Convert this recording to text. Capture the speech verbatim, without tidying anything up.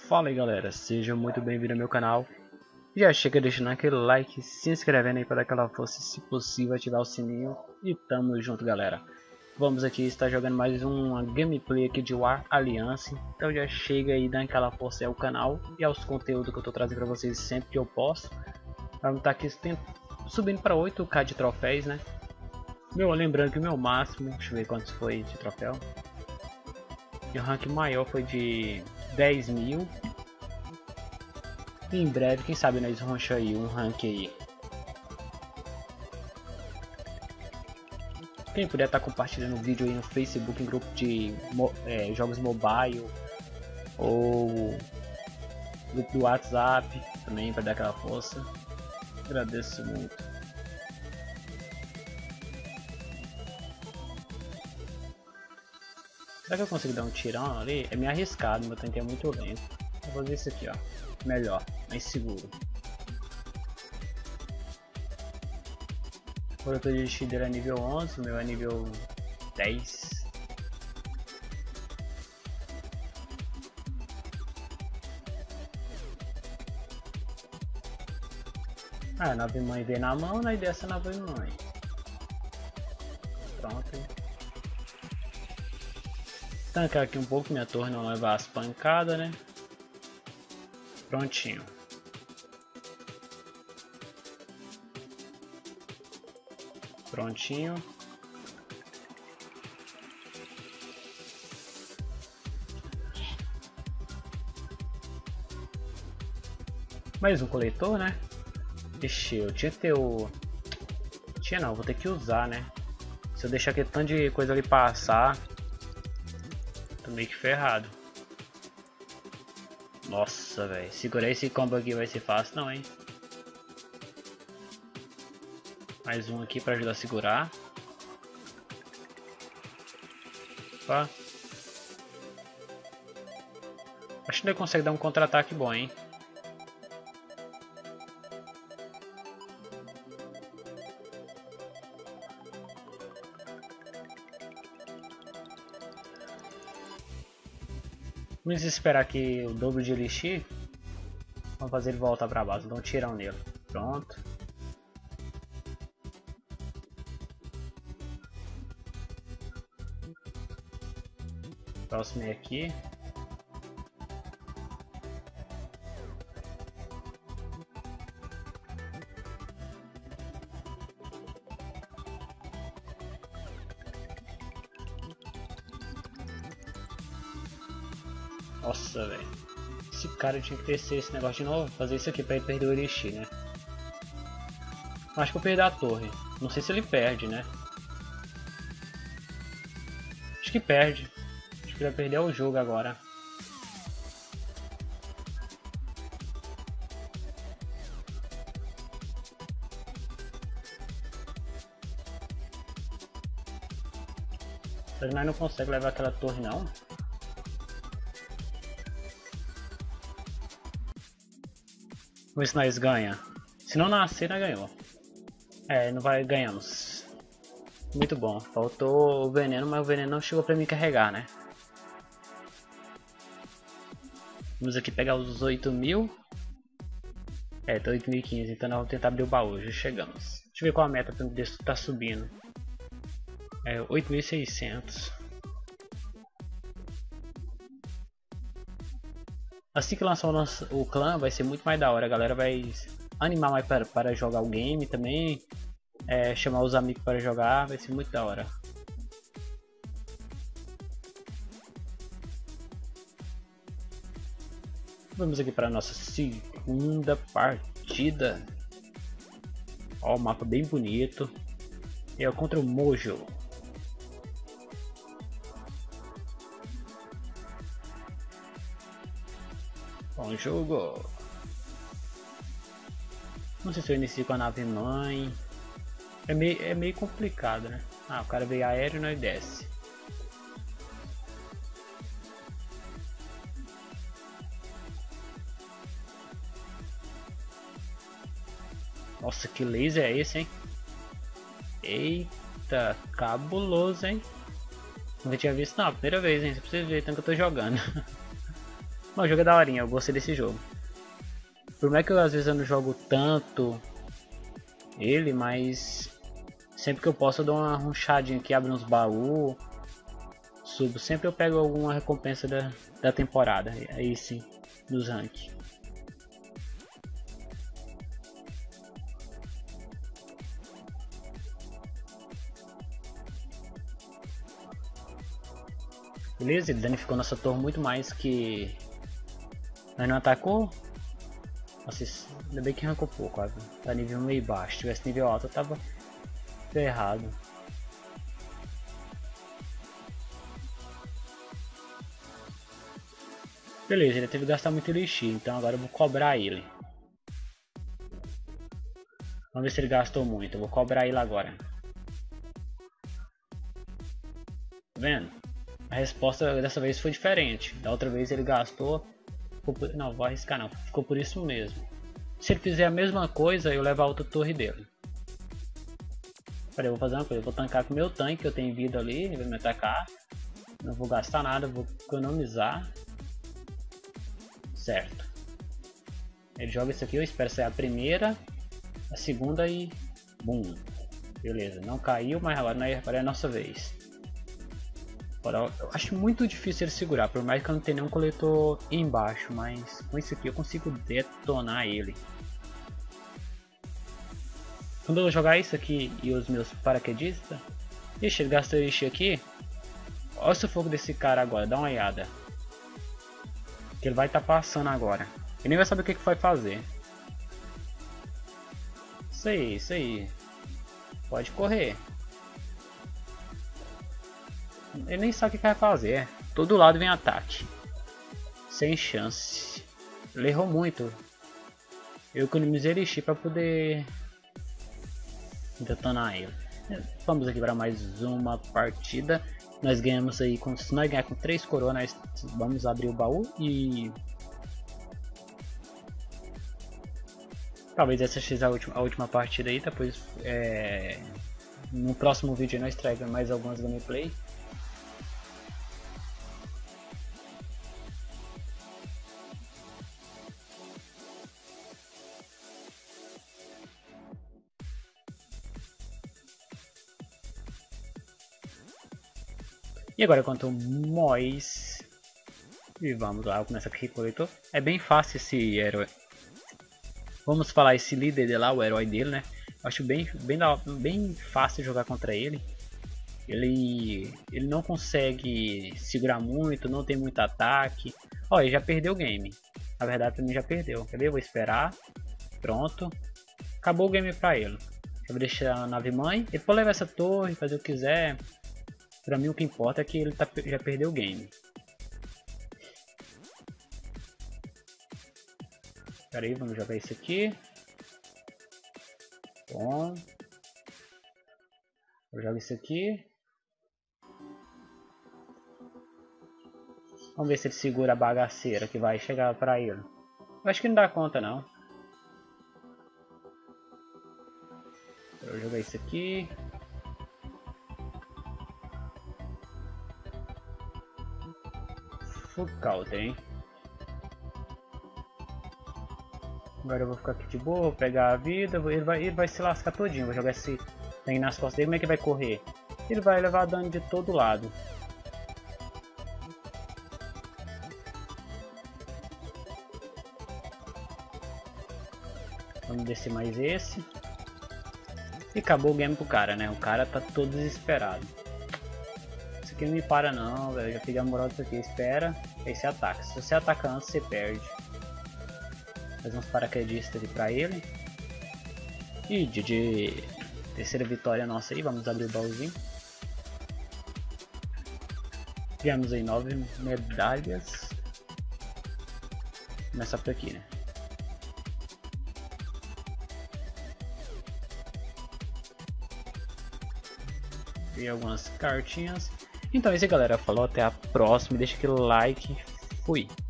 Fala aí galera, seja muito bem-vindo ao meu canal. Já chega deixando aquele like, se inscrevendo aí para dar aquela força, se possível ativar o sininho. E tamo junto galera. Vamos aqui estar jogando mais uma gameplay aqui de War Alliance. Então já chega aí dando aquela força ao canal e aos conteúdos que eu tô trazendo para vocês sempre que eu posso. Vamos estar aqui subindo para oito K de troféus, né? Meu, lembrando que o meu máximo, deixa eu ver quantos foi de troféu. E o rank maior foi de dez mil. E em breve, quem sabe nós vamos aí um rank aí. Quem puder estar tá compartilhando o vídeo aí no Facebook, em grupo de é, jogos mobile, ou grupo do WhatsApp também para dar aquela força, agradeço muito. Será que eu consigo dar um tirão ali? É meio arriscado, meu tanque é muito lento. Vou fazer isso aqui, ó. Melhor, mais seguro. O produtor de destino dele é nível onze, o meu é nível dez. Ah, a nave mãe vem na mão, né? E dessa a nave mãe. Pronto. Tancar aqui um pouco, minha torre não levar as pancadas, né? Prontinho. Prontinho. Mais um coletor, né? Ixi, eu tinha que ter o... Tinha não, vou ter que usar, né? Se eu deixar aquele tanto de coisa ali passar, tô meio que ferrado. Nossa, velho. Segurar esse combo aqui vai ser fácil não, hein? Mais um aqui pra ajudar a segurar. Opa. Acho que ele consegue dar um contra-ataque bom, hein? Vamos esperar aqui o dobro de elixir. Vamos fazer ele voltar pra base. Dá um tirão nele. Pronto. Próximo é aqui. Nossa, velho. Esse cara tinha que descer esse negócio de novo. Fazer isso aqui pra ele perder o elixir, né? Acho que eu perdi a torre. Não sei se ele perde, né? Acho que perde. Acho que vai perder o jogo agora. Mas nós não consegue levar aquela torre não. Vamos ver se nós ganha. Se não nascer, nós ganhou. É, não vai, ganhamos. Muito bom. Faltou o veneno, mas o veneno não chegou pra mim carregar, né? Vamos aqui pegar os oito mil. É, tá oito mil e quinze, então nós vamos tentar abrir o baú, já chegamos. Deixa eu ver qual a meta pra ver se tá subindo. É, oito mil e seiscentos. Assim que lançar o, nosso, o clã vai ser muito mais da hora, a galera vai animar mais para, para jogar o game também, é, chamar os amigos para jogar, vai ser muito da hora. Vamos aqui para a nossa segunda partida. Ó, o mapa bem bonito. E é contra o Mojo. Bom jogo. Não sei se eu inicio com a nave mãe. É meio, é meio complicado, né? Ah, o cara veio aéreo e nós desce. Nossa, que laser é esse, hein? Eita, cabuloso, hein? Nunca tinha visto não, primeira vez, hein? Pra vocês verem tanto que eu tô jogando. Mas o jogo é daorinha, eu gostei desse jogo. Por mais que eu às vezes eu não jogo tanto ele, mas sempre que eu posso eu dou uma runchadinha aqui, abro uns baús, subo. Sempre eu pego alguma recompensa da, da temporada, aí sim, dos rank. Beleza, ele danificou nossa torre muito mais que... Mas não atacou? Nossa, ainda bem que arrancou pouco, ó. Tá nível meio baixo. Se tivesse nível alto eu tava ferrado. Beleza, ele teve que gastar muito elixir, então agora eu vou cobrar ele. Vamos ver se ele gastou muito, eu vou cobrar ele agora. Tá vendo? A resposta dessa vez foi diferente. Da outra vez ele gastou... Por... Não, vou arriscar não, ficou por isso mesmo. Se ele fizer a mesma coisa, eu levo a outra torre dele. Peraí, eu vou fazer uma coisa, eu vou tancar com o meu tanque, eu tenho vida ali, ele vai me atacar. Não vou gastar nada, vou economizar. Certo. Ele joga isso aqui, eu espero sair a primeira, a segunda e... Bum. Beleza, não caiu, mas agora é a nossa vez. Agora, eu acho muito difícil ele segurar, por mais que eu não tenha nenhum coletor embaixo, mas com isso aqui eu consigo detonar ele. Quando eu jogar isso aqui e os meus paraquedistas... Ixi, ele gastou ixi aqui. Olha o sufoco desse cara agora, dá uma olhada. Que ele vai estar tá passando agora. Ele nem vai saber o que, que vai fazer. Isso aí, isso aí. Pode correr. Ele nem sabe o que vai fazer. Todo lado vem ataque. Sem chance. Ele errou muito. Eu economizei elixir para poder detonar ele. Vamos aqui para mais uma partida. Nós ganhamos aí, com, se nós ganhar com três coroas, nós vamos abrir o baú e... Talvez essa seja a última, a última partida aí, depois é... no próximo vídeo nós traga mais algumas gameplay. E agora quanto mais... E vamos lá, começa aqui com o coletor. É bem fácil esse herói. Vamos falar esse líder de lá, o herói dele, né? Acho bem, bem, bem fácil jogar contra ele. Ele, ele não consegue segurar muito, não tem muito ataque. Ó, ele já perdeu o game. Na verdade, pra mim já perdeu. Quer ver? Eu vou esperar. Pronto. Acabou o game pra ele. Eu vou deixar a nave mãe. Ele pode levar essa torre, fazer o que quiser. Pra mim o que importa é que ele tá, já perdeu o game. Pera aí, vamos jogar isso aqui. Bom. Eu jogo isso aqui. Vamos ver se ele segura a bagaceira que vai chegar pra ele. Eu acho que não dá conta não. Eu vou jogar isso aqui. Full counter, hein? Agora eu vou ficar aqui de boa, vou pegar a vida, ele vai, ele vai se lascar todinho. Vou jogar esse tanque nas costas dele, como é que vai correr? Ele vai levar dano de todo lado. Vamos descer mais esse. E acabou o game pro cara, né? O cara tá todo desesperado. Isso aqui não me para não, velho. Já peguei a moral disso aqui. Espera, aí você ataca. Se você ataca antes, você perde. Fazer uns paraquedistas ali pra ele. E G G. Terceira vitória nossa aí. Vamos abrir o baúzinho. Ganhamos aí nove medalhas. Começar por aqui, né? E algumas cartinhas. Então é isso aí, galera. Falou, até a próxima. Deixa aquele like. Fui.